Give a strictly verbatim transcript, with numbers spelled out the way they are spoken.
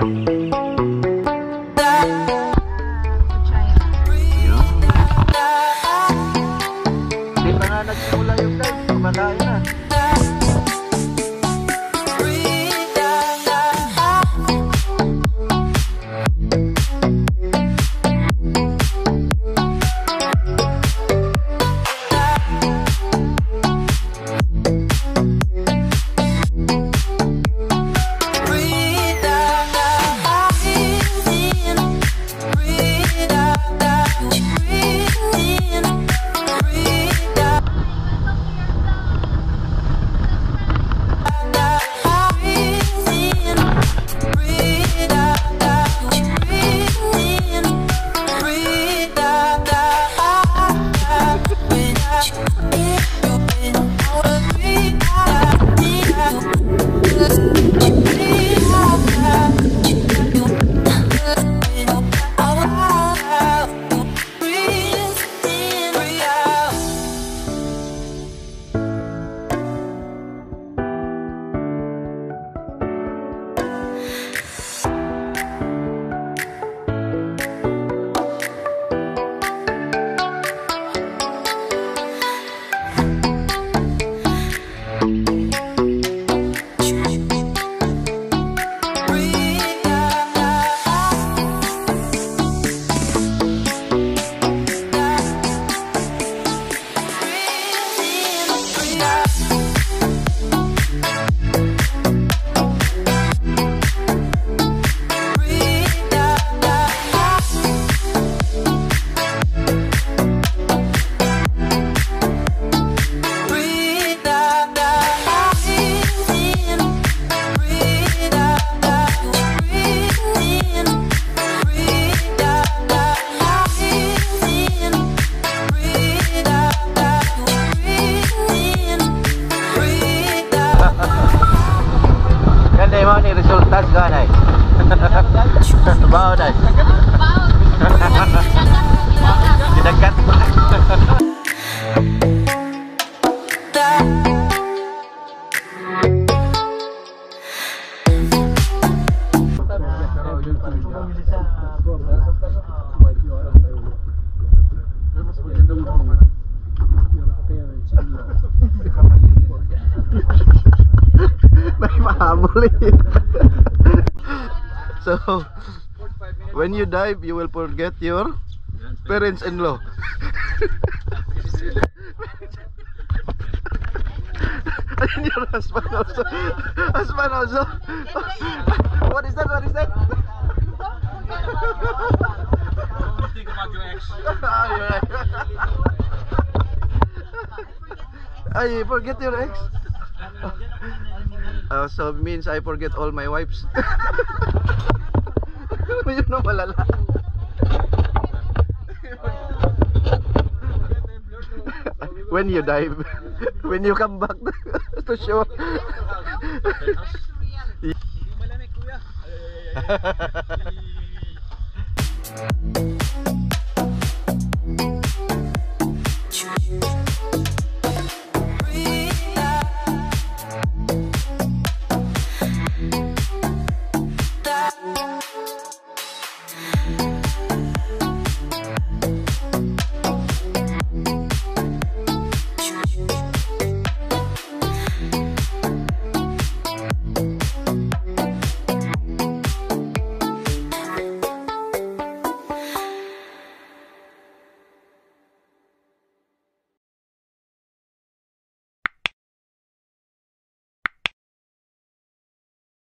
resultas ganay. Bao day. Didagat. So, when you dive, you will forget your parents-in-law. And your husband also. Husband also. What is that? What is that? Don't think about your ex. Ah, you're right. Ah, you forget your ex? Uh, so means I forget all my wives. Yun ang malala. When you dive, when you come back to shore. Malamig kuya.